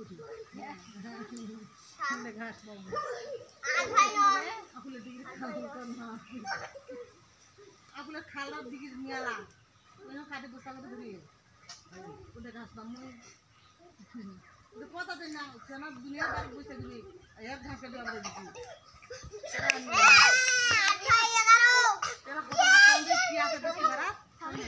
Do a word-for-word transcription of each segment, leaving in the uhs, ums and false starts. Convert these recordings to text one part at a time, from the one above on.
কুটি সামনে ঘাস পাবো আর ভাই না আপুলে ডিগ্রি খাবো কোন না আপুলে খালা ডিগ্রি নিয়ালা ওই কাটে বসা করে ধরি ওটা ঘাস পাবো ওটা কথা দেন না কেন দুনিয়া বাড়ি বসে দিবি এক ঘাস কাটে আমরা দিছি ভাই এগারো তেরা কথা না শুনলে কি আছে দেখি বারা সামনে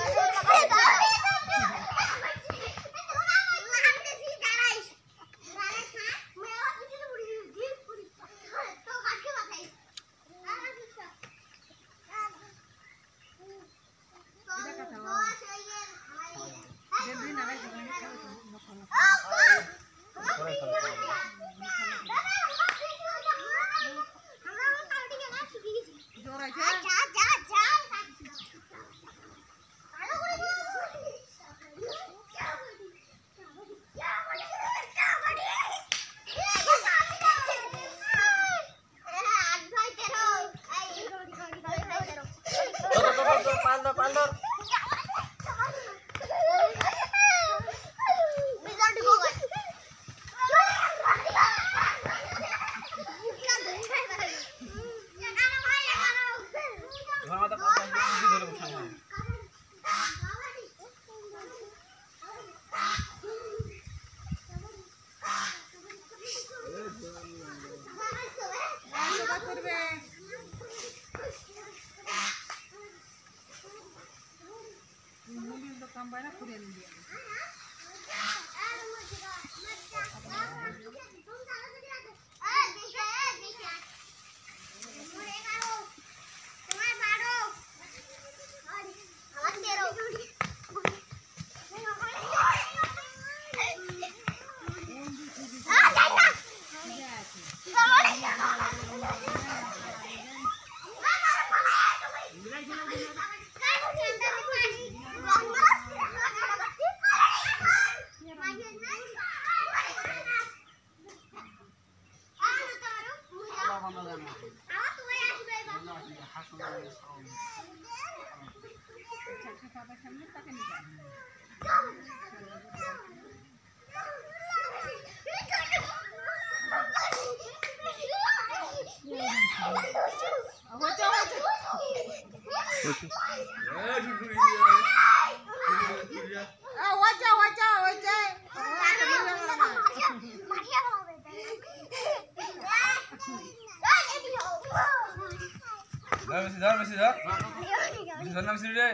Messi dah, Messi dah. Messi dah, Messi dah.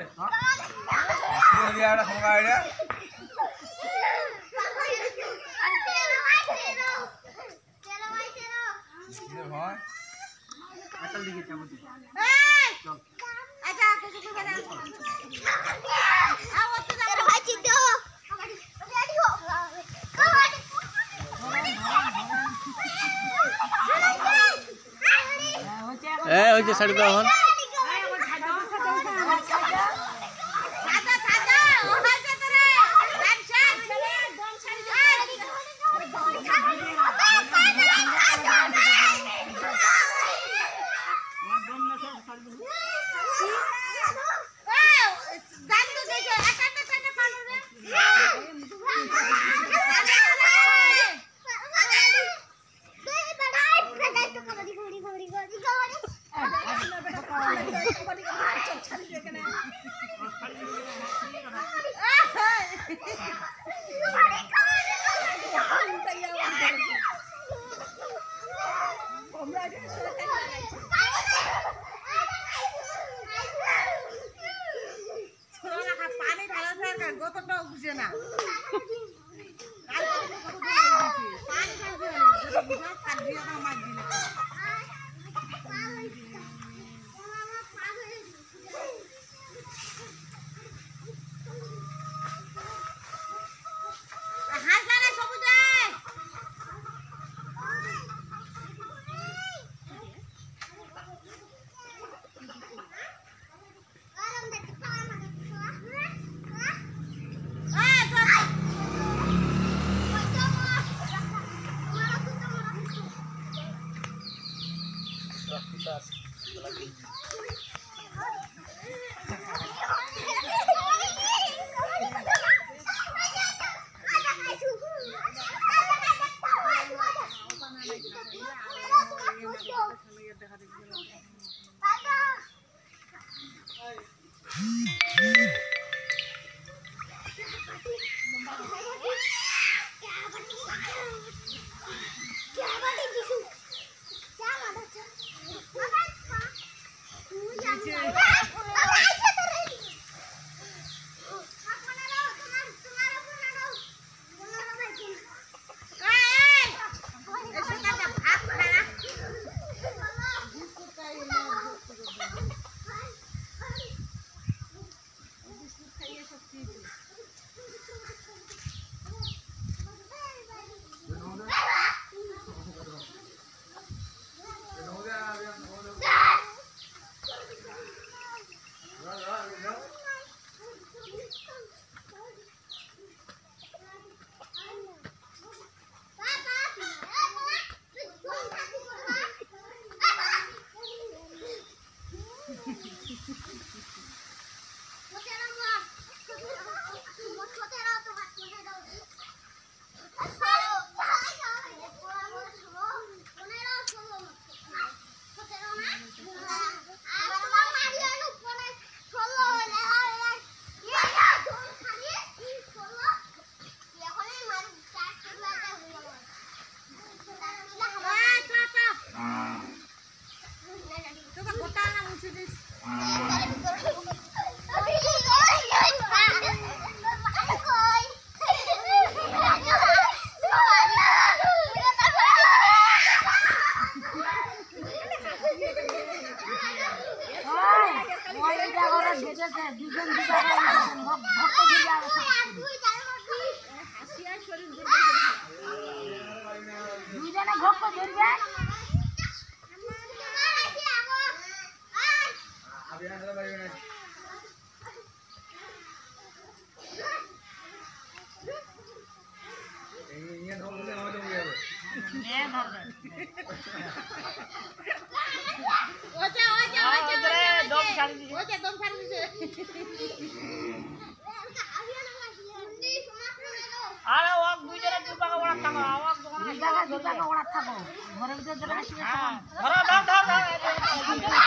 Messi dia ada kemana dia? Dia mana? Atal dikit kamu tu. Hey! Aja aku suka pada. Awak tu dah baca tu. Ada ada kok. Kawan. Eh, ojo sari dohon. Ada দুইজনে ঘক ধরবে ওটা ওটা ওটা দম ছাড়ি দিছে ওটা দম ছাড়ি দিছে আরে ওক দুইজনে দুই পাকা ওড়া থাকো ওক দোকানে দুই পাকা দুই পাকা ওড়া থাকো ঘরের ভিতর ধরে আসবে ঘরে ধর ধর